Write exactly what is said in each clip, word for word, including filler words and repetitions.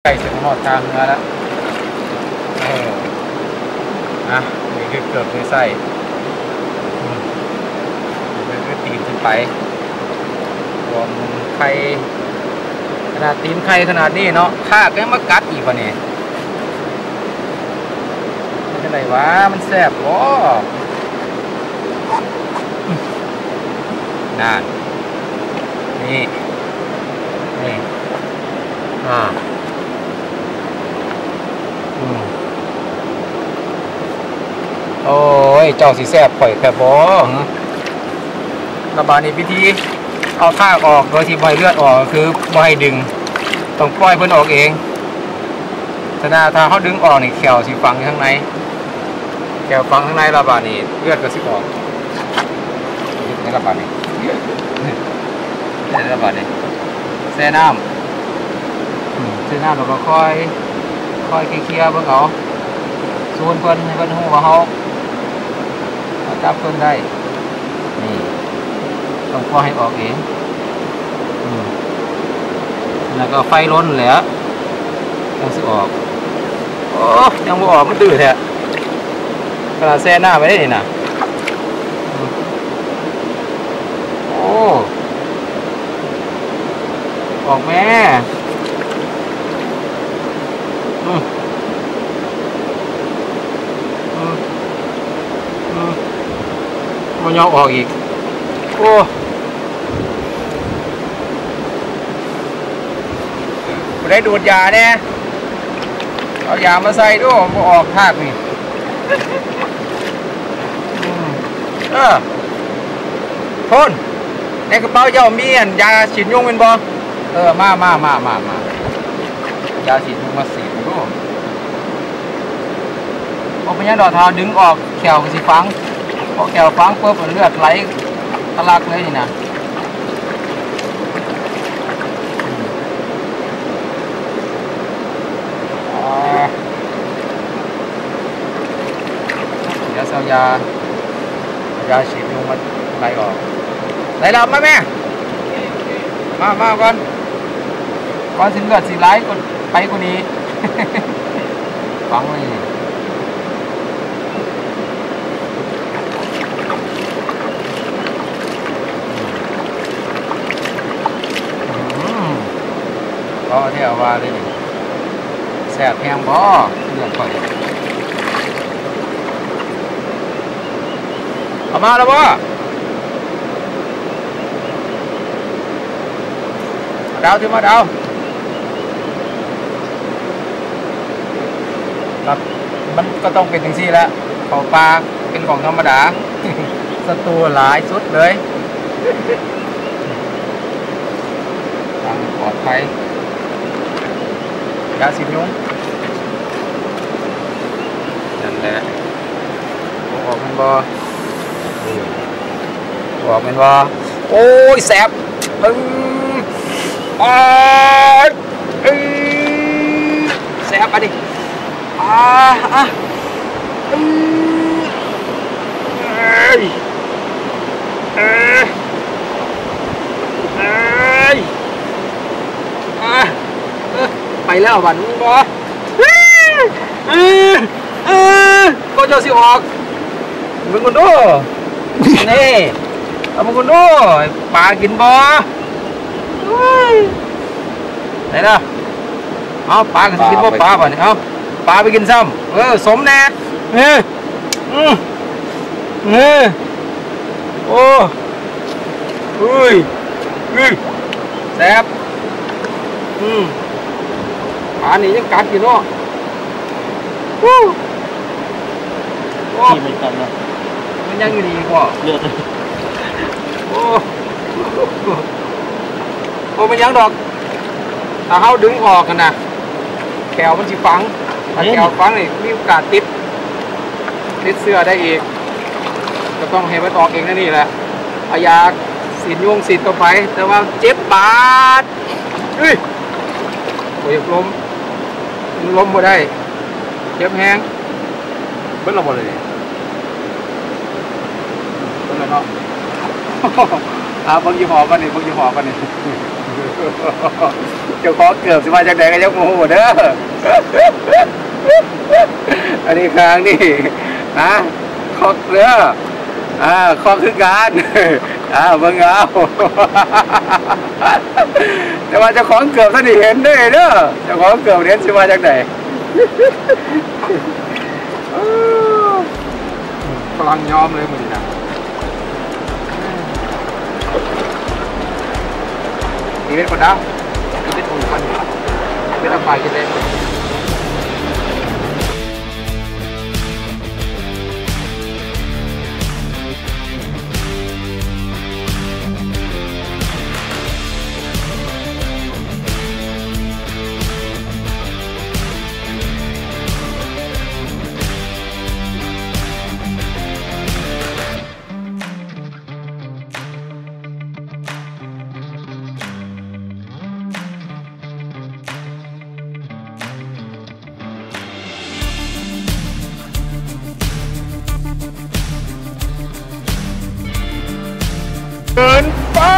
ล้จะหอดทางเนื้อแล้วเออนะนี่คือเกือบไม่ใส่นี่คือตีนขึ้นไปรวมไข่ขนาดตีนไข่ขนาดนี้เนาะข้าก็มากัดอีกวะเนี่ยเป็นไรวะมันแสบวะนั่นนี่นี่อ่าอืมโอ้ยเจ้าสีแสบปล่อยแบบบ่ระบาดในพิธีเอาท่าออกโดยที่บ่อยเลือดออกคือบ่อยดึงต้องปล่อยเพิ่นออกเองฉะนั้นถ้าเขาดึงออกนี่แขวสีฟังข้างในแขวฟังข้างในระบาดนี่เลือดก็สิออกในระบาดนี่ในระบาดนี่แช่น้ำแช่น้ำเราก็ค่อยค่อยเคลียร์เพิ่งเอาส่วนเพิ่นให้เพิ่นหูว่าเขาจับเพิ่นได้นี่ต้องปล่อยให้ออกเองแล้วก็ไฟล้นแหละยังสิออกโอ้ยังไม่ออกมันดื้อแท้กระแช่หน้าไปได้นี่นะโอ้ออกแม่อืมอืมอืมมันยอมออกอีกโอ้ได้ดูดยาเนี่ยเอายามาใส่ด้วยมันออกธาตุนี่เออพ่นในกระเป๋าเจ้ามีอันยาฉีดยุงเป็นบ่เออมามามามามายาฉีดยุงมาสีดด้วยพอเป็นยังดอกทาดึงออกแขวก็สิฟังพอแขวฟังปุ๊บเลือดไหลทะลักเลยนี่นะเดี๋ยวเอายายาฉีดยุงมาไล่ออกไล่ลำมาแม่มามาก่อนก่อนสิเลือดสิไหลก่อนไปกว่านี้ฟังเลยก็ที่เอาว่าเลยแสบแห้งบ่เลือดก่อนเอามาแล้วบ่ดาวที่มาดาวครับมันก็ต้องเป็นอย่างนี้แล้วเขาปลาเป็นของธรรมดาศัตรูหลายสุดเลยทางปลอดภัยยาสียุงนั่นแหละออกมันบ่ออกมันบ่โอ้ยแสบอืมอ่าอืมแสบอ่ะดิอ่าอ่ะอืมเอ้ยเอ้ยเอ้ยอ่ะไปแล้ววันนี้บ่เออเออก็จะสิออกมึงคนดูนี่เอามึงคนดูปลากินบ่ไหนล่ะเอาปลากินบ่ปลาบ่เนี่ยเอาปลาไปกินซ้ำเออสมแน่เอออืมเออโอ้อุ้ยอุ้ยแซ่บอืมปลานี่ยังกัดอยู่เนาะวู้โอ้ที่มันกันนะมันยังอยู่ดีกว่าเลือดโอ้โอ้มันยังดอกถ้าเขาดึงออกกันนะแขวมันจะฟังถ้าแขวฟังนี่มีโอกาสติดติดเสื้อได้อีกก็ต้องให้มันออกเองนั่นนี่แหละอายาสีนยุงสีนเข้าไปแต่ว่าเจ็บบาดเฮ้ยโอ้ยลมลมมาได้เจ็บแห้งเบิ้ลเราหมดเลยเบิ้ลเลยเนาะอ่าบางยี่ห้อกันนี่บางยี่ห้อกันนี่เจ้าของเกือบสิมาจากไหนกันยังโมโหเด้ออันนี้ครั้งนี่อ่ะคอกเรืออ่าคอกคือการอ่าเบิ่งเอาแต่ว่าเจ้าของเกือบท่านเห็นได้เด้อเจ้าของเกือบเห็นสิมาจากไหนพลังยอมเลยมึงนะนี่เป็นคนดาวนี่เป็นคนมันเป็นอะไรกันเลยเดินฟ้า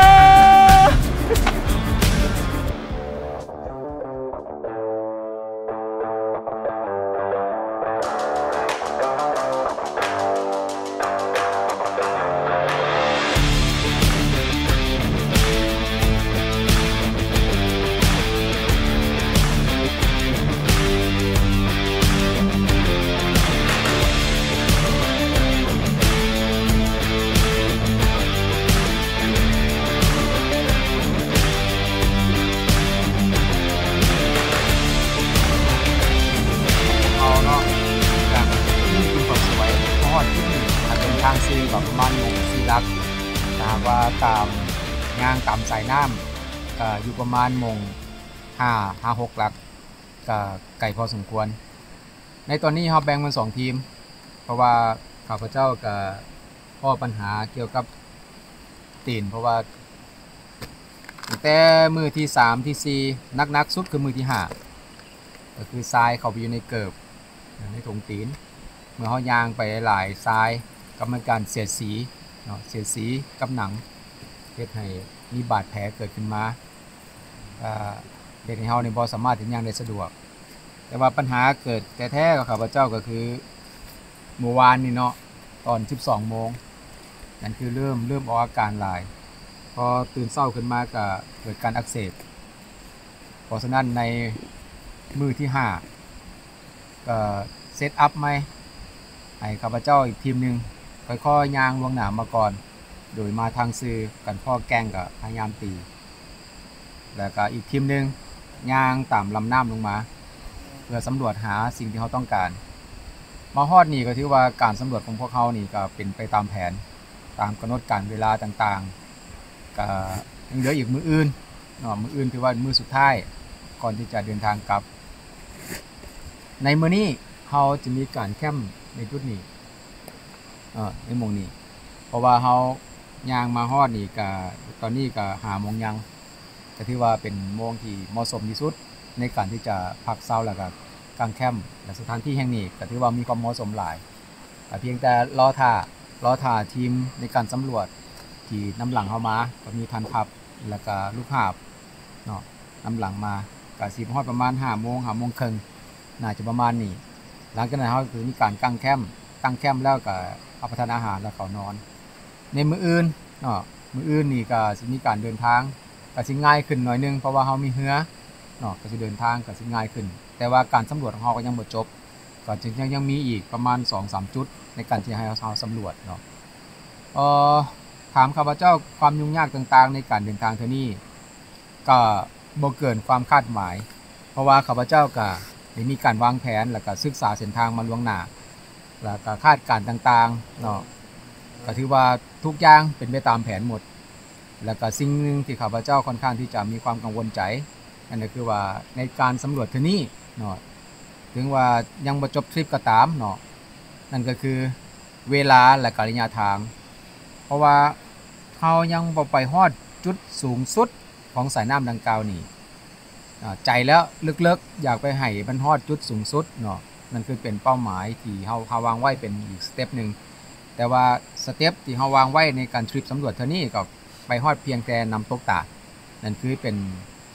ทางซีกับประมาณหนึ่งซีลักนะว่าตามงานตามสายน้ำก็อยู่ประมาณมงห้าห้าหกลักก็ไก่พอสมควรในตอนนี้เราแบ่งเป็นสองทีมเพราะว่าข้าพเจ้ากับพ่อปัญหาเกี่ยวกับตีนเพราะว่าแต่มือที่สามที่สี่นักนักสุดคือมือที่ห้าก็คือทรายเข้าไปอยู่ในเกิบในถุงตีนเมื่อเขายางไปหลายทรายกำลังการเสียดสีเนาะเสียดสีกับหนังเฮ็ดให้มีบาดแผลเกิดขึ้นมาเด็กในเฮาเนี่ยบ่สามารถถึงย่างได้สะดวกแต่ว่าปัญหาเกิดแต่แท้กับข้าพเจ้าก็คือเมื่อวานนี่เนาะตอนสิบสองโมงนั่นคือเริ่มเริ่มออกอาการหลายพอตื่นเช้าขึ้นมาก็เกิดการอักเสบเพราะฉะนั้นในมือที่ห้าก็เซตอัพไหมให้ข้าพเจ้าอีกทีมหนึ่งค่อยๆย่างลวงหนามมาก่อนโดยมาทางซื้อกันพ่อแกงกับพยายามตีแล้วก็อีกทีมหนึ่งย่างตามลำน้ำลงมาเพื่อสำรวจหาสิ่งที่เขาต้องการมาฮอดนี่ก็ถือว่าการสำรวจของพวกเขานี่ก็เป็นไปตามแผนตามกำหนดการเวลาต่างๆก็ยังเหลืออีกมืออื่นเนาะมืออื่นถือว่ามือสุดท้ายก่อนที่จะเดินทางกลับในมื้อนี้เขาจะมีการแคมป์ในจุดนี้เออในหม่องนี้เพราะว่าเขายางมาฮอดนี่ก็ตอนนี้ก็หาโมงยังก็ถือว่าเป็นโมงที่เหมาะสมที่สุดในการที่จะพักเช้าแล้วก็กางแคมป์และสถานที่แห่งนี้ก็ถือว่ามีความเหมาะสมหลายเพียงแต่รอท่ารอท่าทีมในการสำรวจที่นำหลังเข้ามาก็มีทันทัพแล้วก็ลูกหาบเนาะนำหลังมาก็สิฮอดประมาณห้าโมงห้าโมงครึ่งน่าจะประมาณนี้หลังจากนั้นเขาคือมีการกางแคมป์กางแคมป์แล้วก็รับประทานอาหารแล้วเขานอนในมื้ออื่นเนาะมื้ออื่นนี่ก็สิมีการเดินทางก็สิง่ายขึ้นหน่อยนึงเพราะว่าเขามีเรือเนาะก็สิเดินทางก็สิง่ายขึ้นแต่ว่าการสำรวจของเขาก็ยังบ่จบก็จึงยังยังมีอีกประมาณ สองสาม จุดในการที่ให้เราสำรวจเนาะเอ่อถามข้าพเจ้าความยุ่งยากต่างๆในการเดินทางเท่านี้ก็บ่เกินความคาดหมายเพราะว่าข้าพเจ้าก็ได้มีการวางแผนแล้วก็ศึกษาเส้นทางมาล่วงหน้าแล้วก็คาดการณ์ต่างๆเนาะก็ถือว่าทุกอย่างเป็นไปตามแผนหมดแล้วก็สิ่งนึงที่ข้าพเจ้าค่อนข้างที่จะมีความกังวลใจนั่นก็คือว่าในการสำรวจเท่านี้เนาะถึงว่ายังบ่จบทริปก็ตามเนาะนั่นก็คือเวลาและระยะทางเพราะว่าเฮายังบ่ไปฮอดจุดสูงสุดของสายน้ำดังกล่าวนี้ใจแล้วลึกๆอยากไปให้บรรฮอดจุดสูงสุดเนาะนั่นคือเป็นเป้าหมายที่เฮาเฮาวางไว้เป็นอีกสเต็ปหนึ่งแต่ว่าสเต็ปที่เฮาวางไว้ในการทริปสำรวจเท่านี้ก็ไปฮอดเพียงแต่น้ำตกตานั่นคือเป็น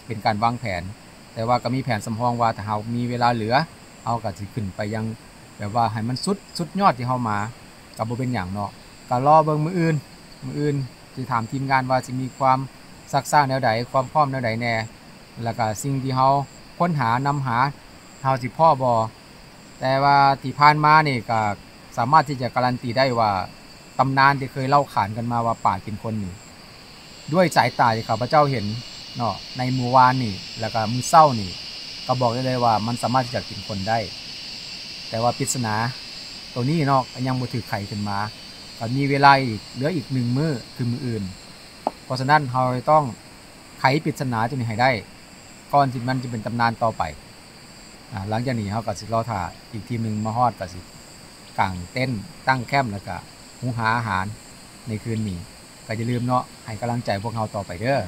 เป็นการวางแผนแต่ว่าก็มีแผนสำรองว่าถ้าเฮามีเวลาเหลือเฮาก็สิขึ้นไปยังแบบว่าให้มันสุดสุดยอดที่เฮามาก็บ่เป็นหยังเนาะก็รอเบิ่งมื้ออื่นมื้ออื่นสิถามทีมงานว่าสิมีความซักซ้าแนวใดความพร้อมแนวใดแน่แล้วก็สิ่งที่เฮาค้นหานำหาเฮาสิพอบ่แต่ว่าที่ผ่านมานี่ก็สามารถที่จะการันตีได้ว่าตำนานที่เคยเล่าขานกันมาว่าป่ากินคนนี่ด้วยสายตาที่ข้าพเจ้าเห็นเนาะในมื้อวานนี่แล้วก็มื้อเช้านี่ก็บอกได้เลยว่ามันสามารถที่จะกินคนได้แต่ว่าปริศนาตัวนี้เนาะยังบ่ถูกไขขึ้นมาก็มีเวลาอีกเหลืออีกหนึ่งมื้อคือมื้ออื่นเพราะฉะนั้นเราต้องไขปริศนาตัวนี้ให้ได้ก่อนที่มันจะเป็นตำนานต่อไปอ่าหลังจากนี้เราก็สิรอท่าอีกทีมนึงมาฮอดก็สิกางเต็นท์ตั้งแคมป์แล้วก็หุงหาอาหารในคืนนี้ก็อย่าลืมเนาะให้กำลังใจพวกเราต่อไปเด้อ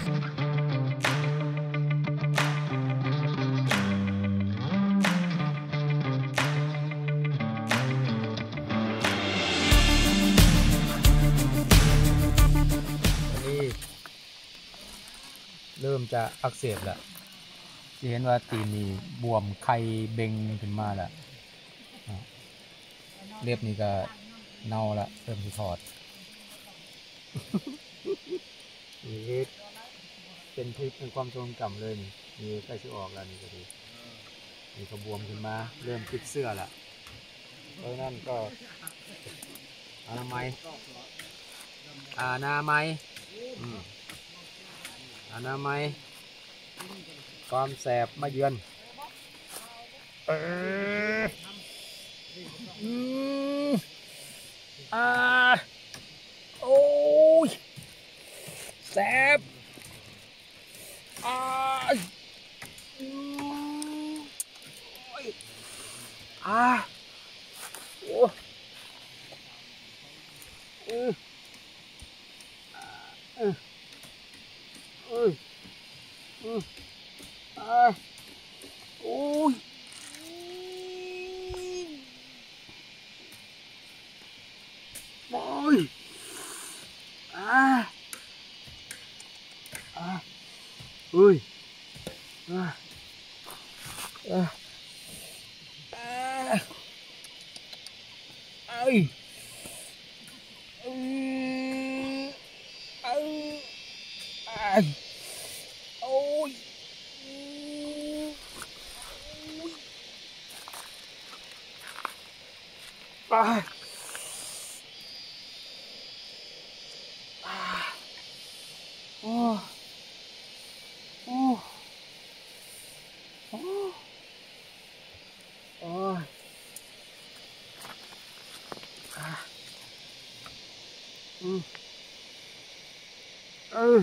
เริ่มจะอักเสบแล้วจะเห็นว่าตีนนี่บวมไข่เบ่งขึ้นมาแล้วเล็บนี่ก็เน่าละเริ่มสิถอดนี่เป็นคลิปเป็นความทรงจำเลยนี่นี่ใกล้สิออกแล้วนี่ก็ดีนี่ก็บวมขึ้นมาเริ่มติดเสื้อละเพราะนั้นก็อนามัยอนามัยอืมอนามัยความแสบมาเยือนเอออืมอ่าโอ้ยแสบอ่าอืมโอ้ยอ่าโอ้เออเออเออเอออ่าโอ้ยโอ้ยอ่าอ่าเฮ้ยอ่าอ่าอ่าเอ้ยเออเอออ่าโอ้ยอ่าอ่าโอ้โอ้โอ้โอ้ยอ่าอืมเออ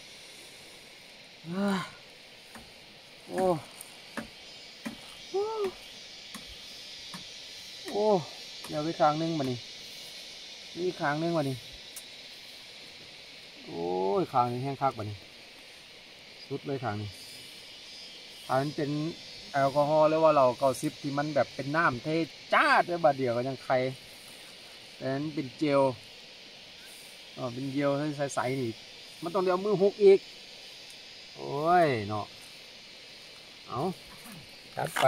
อ่าโอ้โอ้โอ้เดี๋ยวไปครั้งนึงมานี่นี่ครั้งนึงมานี่โอ้ยครั้งนี้แห้งคักมานี่สุดเลยครั้งนี้อันเป็นแอลกอฮอล์หรือว่าเราเกาซิปที่มันแบบเป็นน้ำเทจ้าด้วยบาดเดียวก็ยังใครแต่นั้นเป็นเจลอ๋อเป็นเจลใสๆนี่มันต้องเดี๋ยวมือหกอีกโอ้ยเนาะเอาจัดไป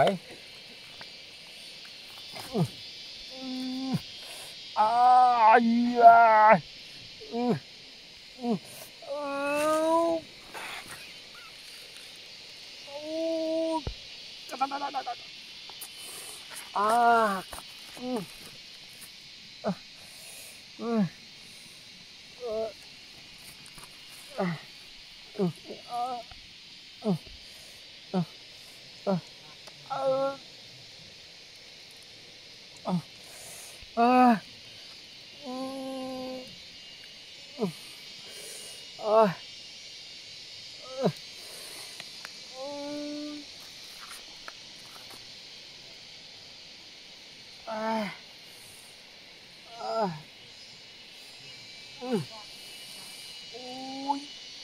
อ้ายอืออือเอออ่าอืออือเออเออเออเออเออเออเออเออเอออืมเอออืมเออเอออือโอ้ย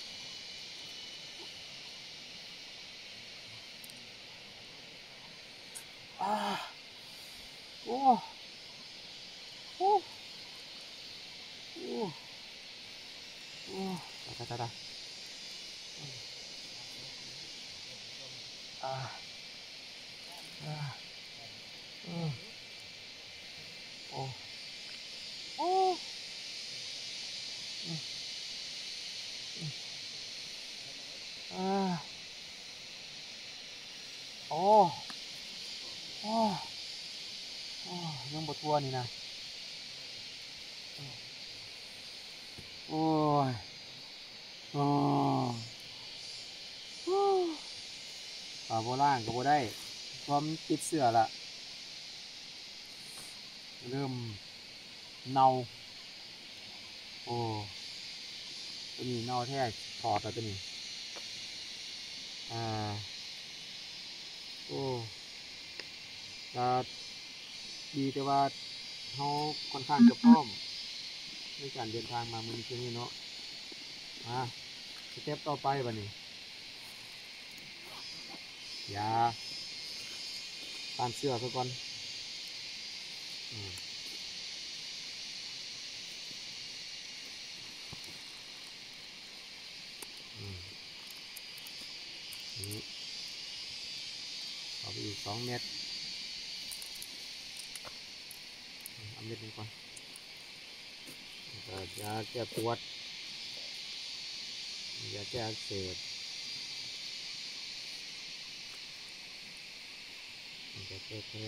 อ่าโอ้โอ้โอ้โอ้ตายตายตายโอ้โอ้อ่าโอ้โอ้โอ้ยังบดทัวนี่นะโอ้ยโอ้ปลาโบราณก็บ่ได้ความติดเสื้อละเริ่มเน่าโอ้ตัวนี้เน่าแท้ถอดแล้วตัวนี้อ่าโอ้ก็ดีแต่ว่าเขาค่อนข้างจะพร้อมในการเดินทางมาเมืองนี้เนาะอ่าสเต็ปต่อไปวันนี้อย่าตามเสื้อซะก่อนอืมอืมนี่เอาไปอีกสองเมตรเอาเม็ดนึงก่อนยาแก้ปวดยาแก้อักเสบยาแก้แพ้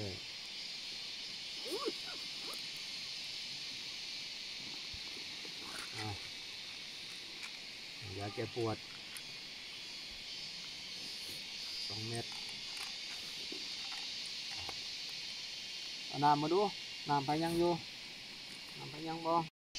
ยาแก้ปวดสองเม็ดเอาน้ำมาดูน้ำไปยังอยู่น้ำไปยังบ่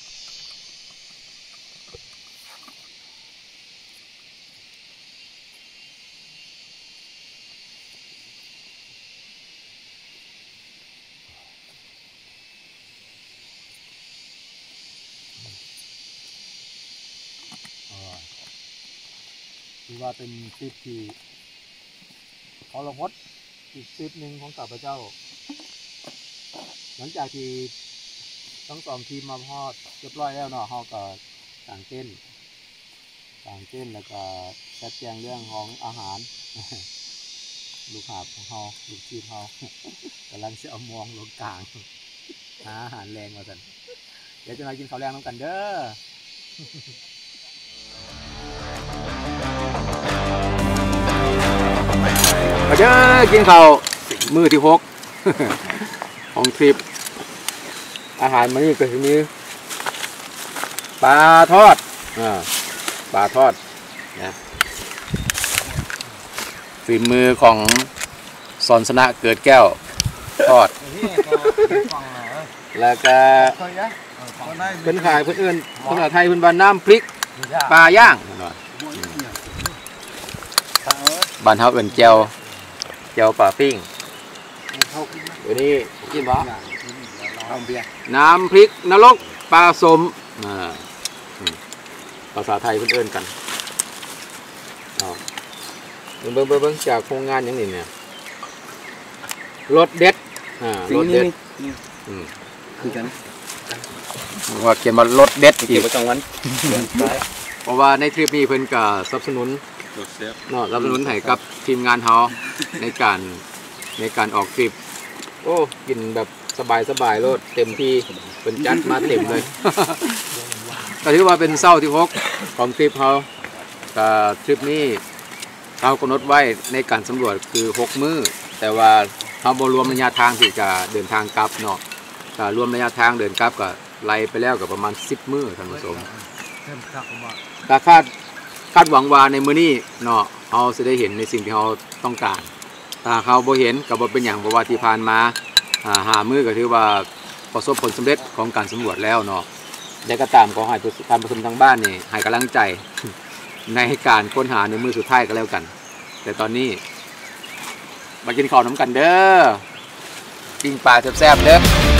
ถือว่าเป็นคลิปที่ทรหดอีกคลิปหนึ่งของข้าพเจ้าหลังจากที่ทั้งสองทีมมาพอดเรียบร้อยแล้วเนาะเขาก็ต่างเต้นต่างเต้นแล้วก็จัดแจงเรื่องของอาหารลูกหาบของเขาลูกทีมเขากำลังจะเอามองลงกลางหาอาหารแรงมาสันเดี๋ยวจะมากินข้าวแรงน้ำกันเด้อมาเด้อกินข้าวมื้อที่หกของทริปอาหารมื้อนี้ก็คือมีปลาทอดอ่าปลาทอดนะฝีมือของสอนชนะเกิดแก้วทอดแล้วก็เป็นขายเพื่อนอื่นภาษาไทยเป็นบ้านน้ำพริกปลาย่างบ้านเฮาเอิ้นแจ่วแจ่วปลาปิ้งตัวนี้กินบ่น้ำพริกนรกปลาสมภาษาไทยเพื่อนเอิ้นกันเบิ่งเบิ่งเบิ่งจากโครงงานอย่างนี้เนี่ยรสเด็ดอ่ารสเด็ดคือกันว่าเขียนว่ารสเด็ดอีกประจำวันเพราะว่าในทริปนี้เพิ่นก็สนับสนุนเนาะสนับสนุนให้กับทีมงานเฮาในการในการออกทริปโอ้กินแบบสบายสบายรสเต็มที่เป็นจัดมาเต็มเลยก็ถือว่าเป็นเศร้าที่หกของทริปเฮาแต่ทริปนี้เรากำหนดไว้ในการสำรวจคือหกมื้อแต่ว่าเราบ่รวมระยะทางที่จะเดินทางกลับเนาะถ้ารวมระยะทางเดินกลับก็ไล่ไปแล้วกับประมาณสิบมื้อท่านผู้ชมแต่คาดคาดหวังว่าในมื้อนี้เนาะเราจะได้เห็นในสิ่งที่เราต้องการถ้าเขาบ่เห็นก็บ่เป็นอย่างเพราะว่าที่ผ่านมาหามื้อก็ถือว่าประสบผลสำเร็จของการสำรวจแล้วเนาะแต่ก็ตามขอให้ท่านผู้ชมทางบ้านนี่ให้กำลังใจในการค้นหาในมือสุดท้ายก็แล้วกันแต่ตอนนี้มากินข้าวน้ำกันเด้อกินปลาแซ่บๆเด้อ